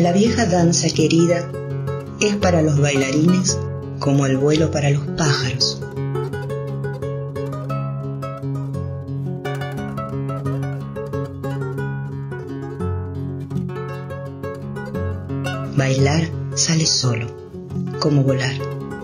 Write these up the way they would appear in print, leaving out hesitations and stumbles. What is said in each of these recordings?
La vieja danza querida es para los bailarines como el vuelo para los pájaros. Bailar sale solo, como volar.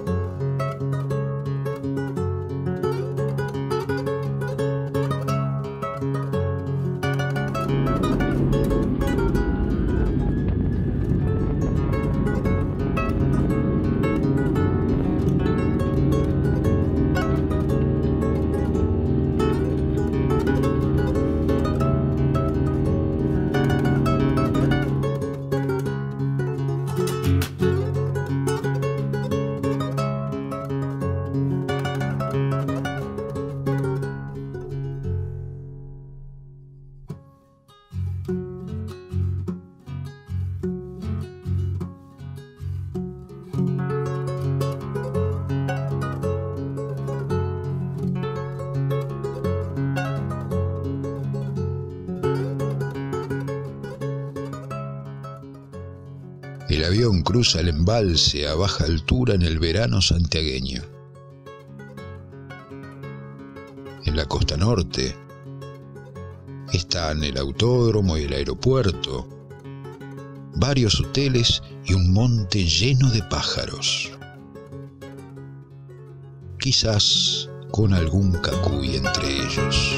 El avión cruza el embalse a baja altura en el verano santiagueño. En la costa norte están el autódromo y el aeropuerto, varios hoteles y un monte lleno de pájaros. Quizás con algún cacuy entre ellos.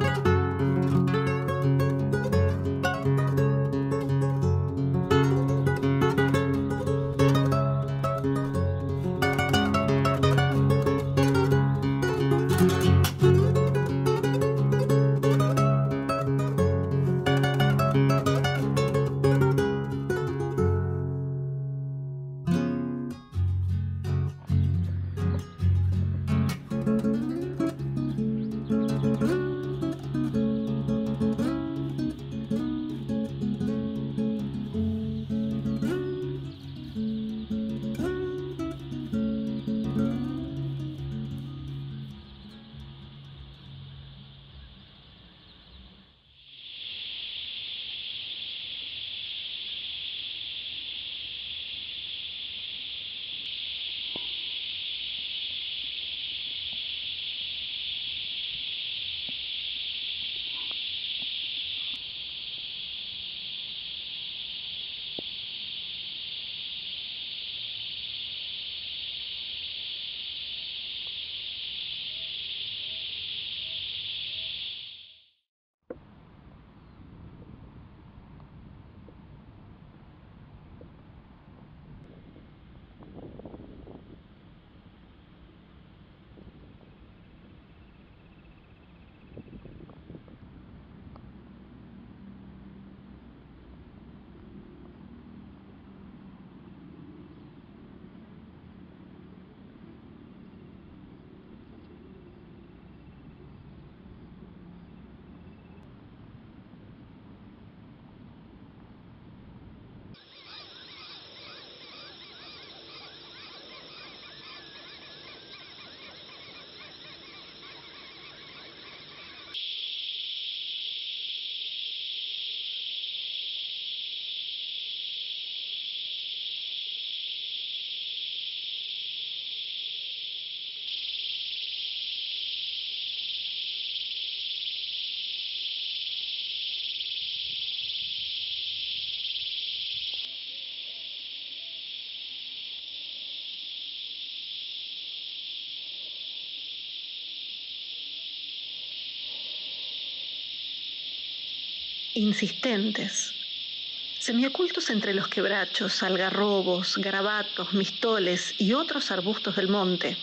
Insistentes, semiocultos entre los quebrachos, algarrobos, garabatos, mistoles y otros arbustos del monte.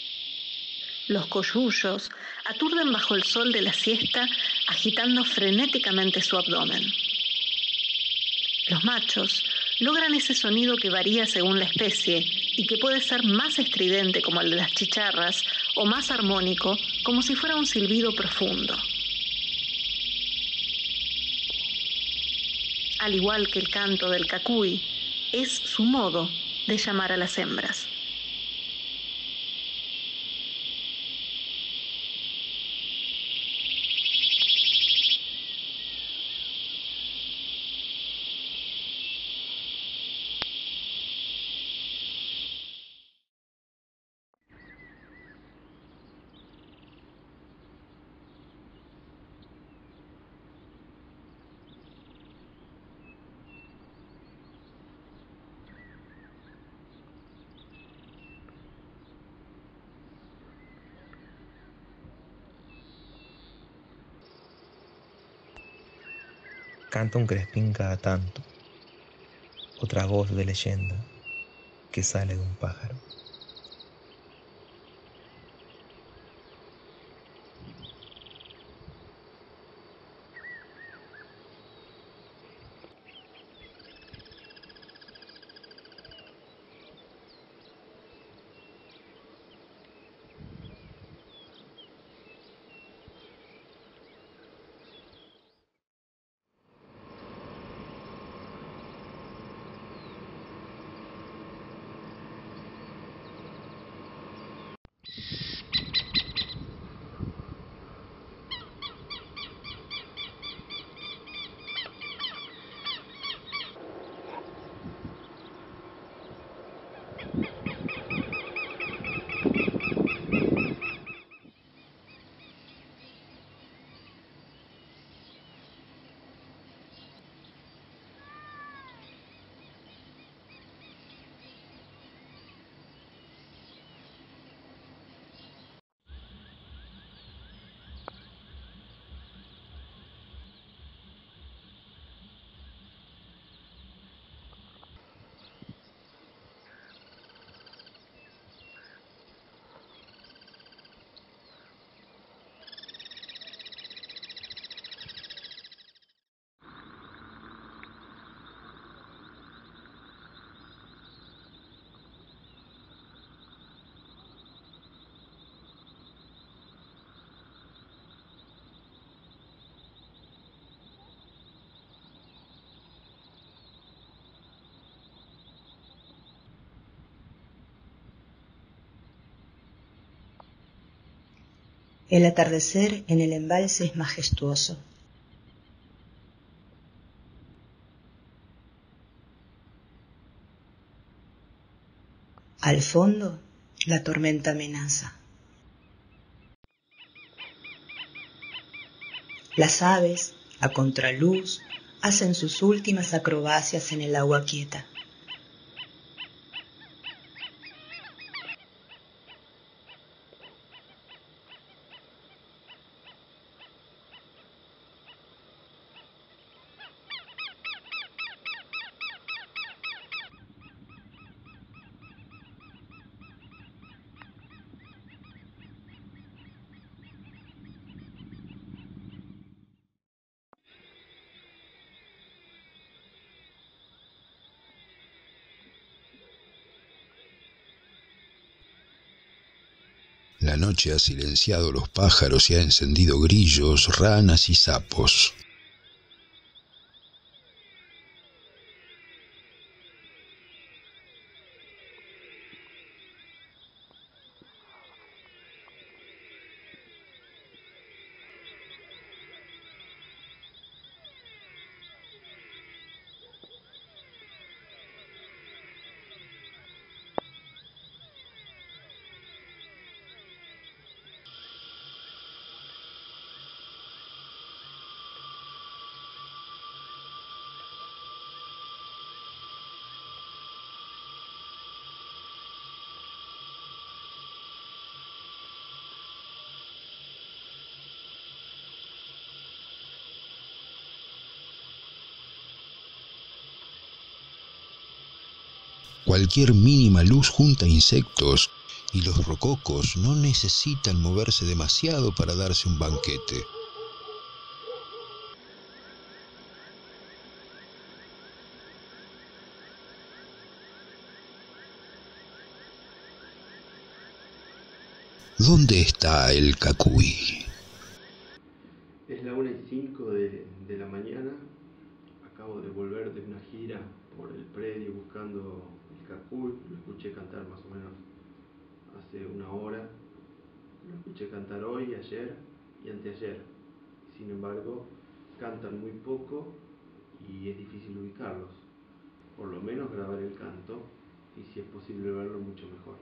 Los coyullos aturden bajo el sol de la siesta, agitando frenéticamente su abdomen. Los machos logran ese sonido que varía según la especie y que puede ser más estridente como el de las chicharras o más armónico como si fuera un silbido profundo. Al igual que el canto del cacuy, es su modo de llamar a las hembras. Canta un crespín cada tanto, otra voz de leyenda que sale de un pájaro. El atardecer en el embalse es majestuoso. Al fondo, la tormenta amenaza. Las aves, a contraluz, hacen sus últimas acrobacias en el agua quieta. La noche ha silenciado los pájaros y ha encendido grillos, ranas y sapos. Cualquier mínima luz junta insectos y los rococos no necesitan moverse demasiado para darse un banquete. ¿Dónde está el cacuy? Es la 1:05 de la mañana. Acabo de volver de una gira por el predio buscando el cacuy. Lo escuché cantar más o menos hace una hora. Lo escuché cantar hoy, ayer y anteayer. Sin embargo, cantan muy poco y es difícil ubicarlos. Por lo menos grabar el canto y si es posible verlo mucho mejor.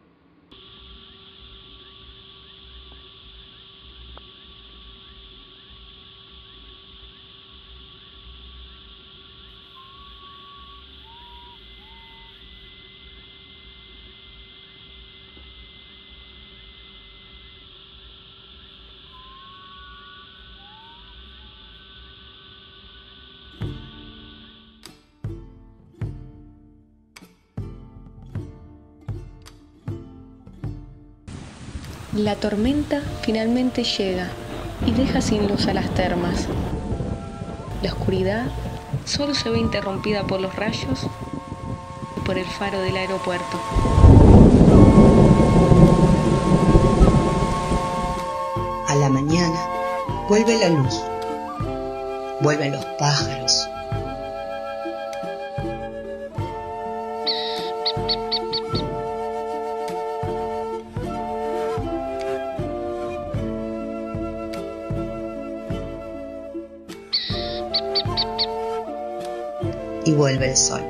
La tormenta finalmente llega y deja sin luz a las termas. La oscuridad solo se ve interrumpida por los rayos y por el faro del aeropuerto. A la mañana vuelve la luz, vuelven los pájaros. Y vuelve el sol.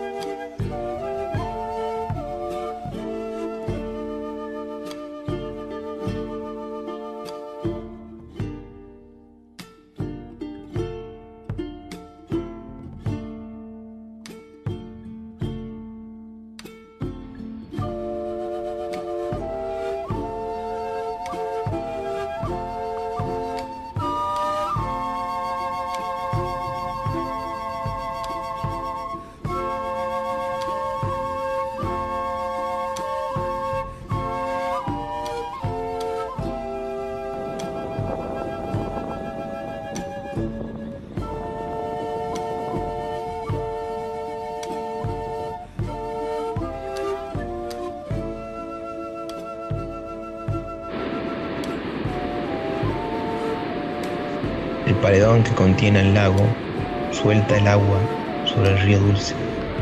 El paredón que contiene el lago suelta el agua sobre el río Dulce.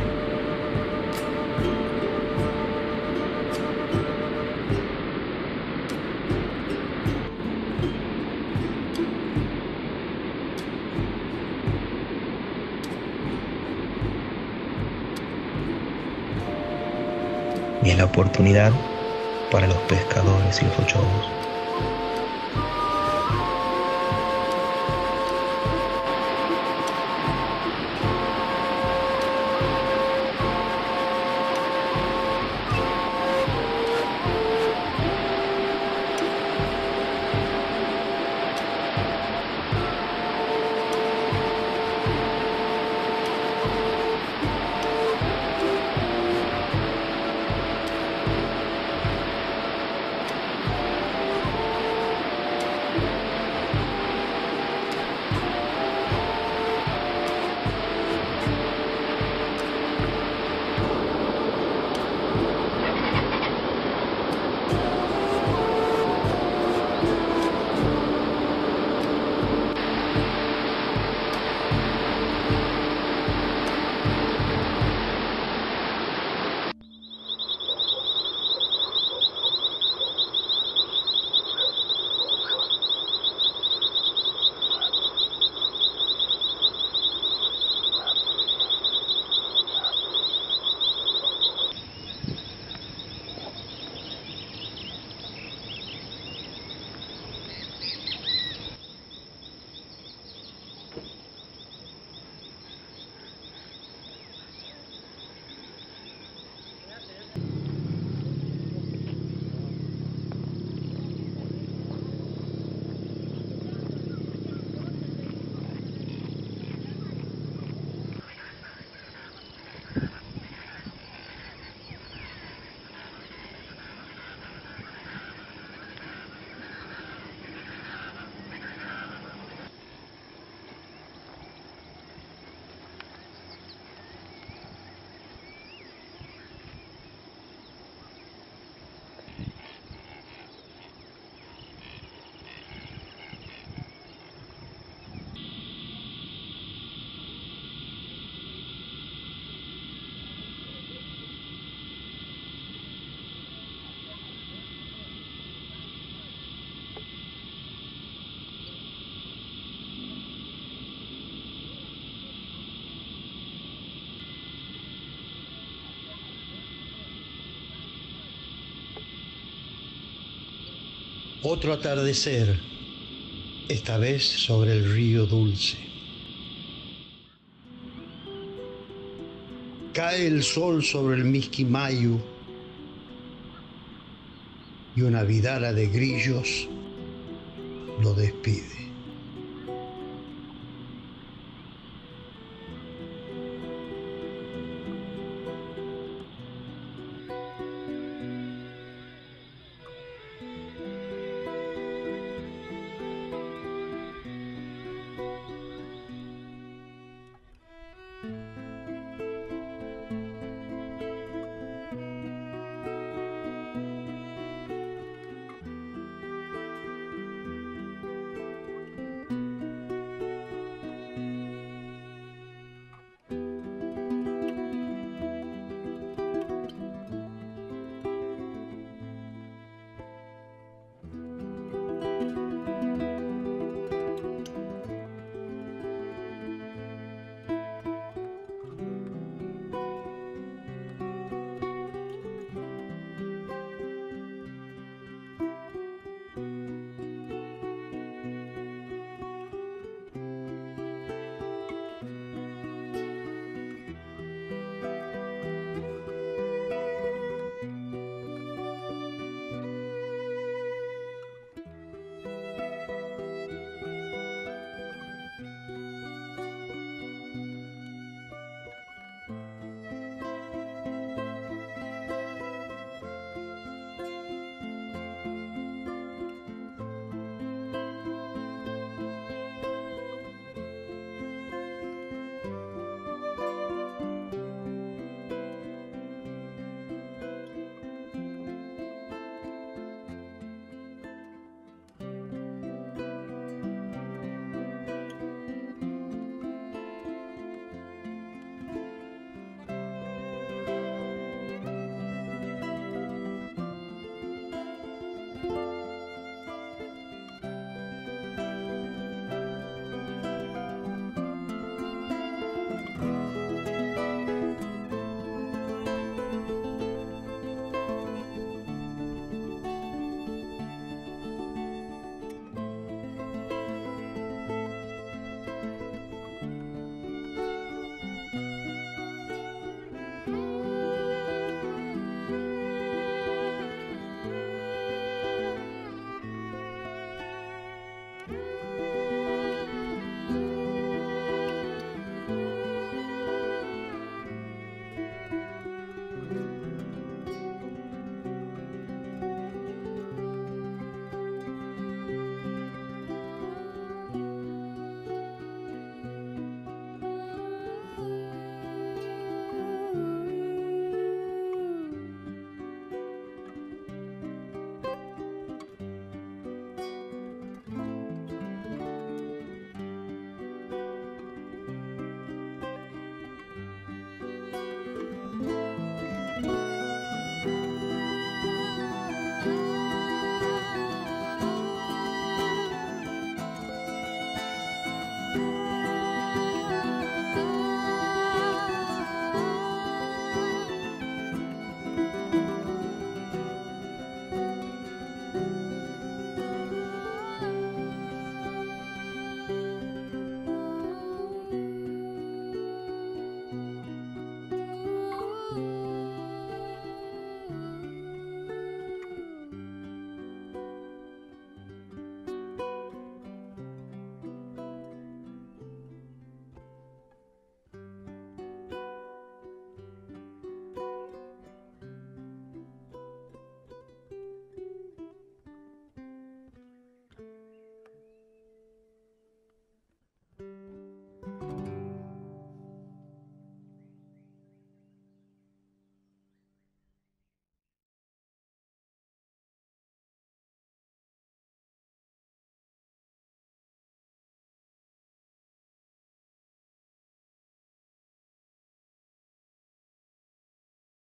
Y es la oportunidad para los pescadores y los ochobos. Otro atardecer, esta vez sobre el río Dulce. Cae el sol sobre el Misquimayu y una vidala de grillos lo despide.